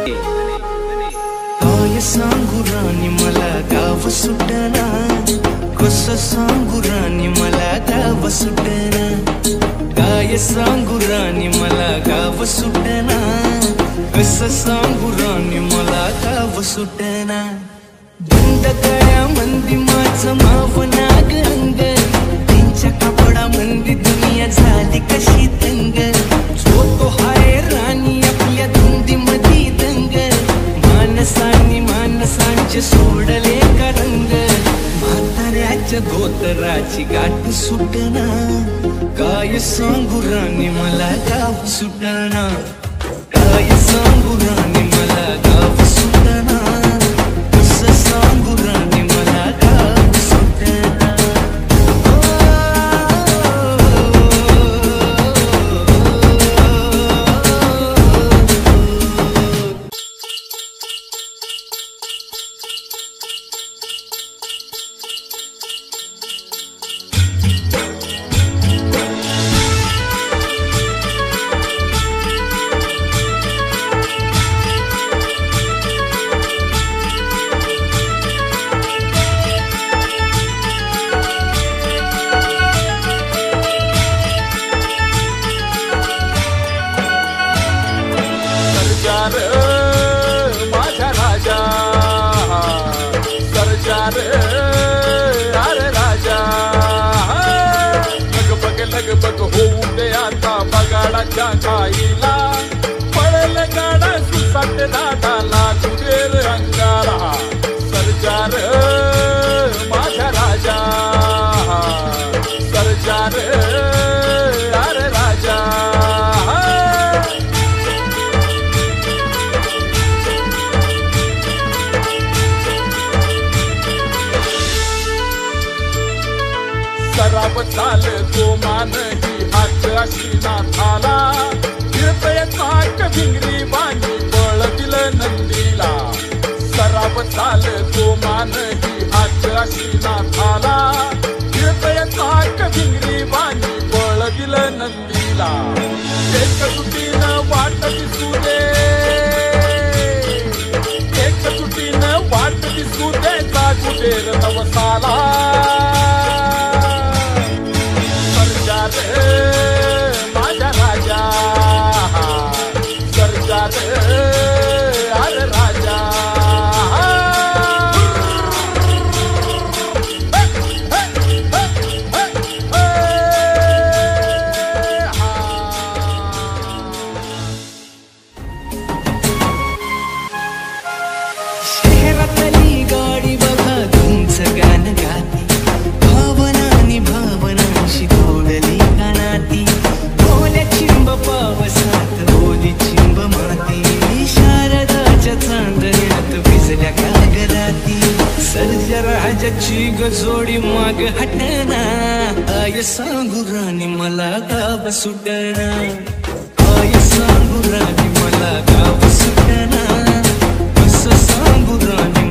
काय सांगू राणी मला गाव सुटना, कसं सांगू राणी मला गाव सुटना, काय सांगू राणी मला गाव सुटना, कसं सांगू राणी मला गाव सुटना। बंद गळ्या मंदी माझं माव नागरंग, त्यांच्या कपडा मंदी दुनिया झाली कशी तंग, जो तो हाय राणी आपल्या धुंदी मधी दंग, मानसांनी मानसांचे सोडले का रंग, म्हाताऱ्याच्या धोतराची गाठ सुटना, काय सांगू राणी मला गाव सुटना, काय सांगू राणी मला गाव सुटना, कसं सांगू राणी मला गाव सुटना। माझा राजा सरजार अरे राजा, लगबग होऊ दे आता बगाडाच्या खाईला, पळल गाडा सुसाट दादाला तुझेर अंगाला, सरजार माझा राजा सरजार अरे राजा। सराव चाल तो मान ही हात अशी नाथाला, फिरतय चाक भिंगरी वाणी बळ दिलं नंदीला, सराव चाल तो मान ही हात अशी नाथाला, फिरतय चाक भिंगरी वाणी बळ दिलं नंदीला, एक तुटीनं वाट दिसू दे, एक तुटीनं वाट दिसू दे, जागू देर नवसाला, माझा राजा सरजार अरे राजा। शहरातली गाडी बघा तुमचं गाणं गाती, भावनानी भावनांशी तोडली कानाती, बोल्या चिंब पावसात बोली चिंब माती, शारदाच्या चांदण्यात भिजल्या कागदाती, सर्जराजाची गजोडी माग हटना, काय सांगू राणी मला गाव सुटना, काय सांगू राणी मला गाव सुटना, कसं सांगू राणी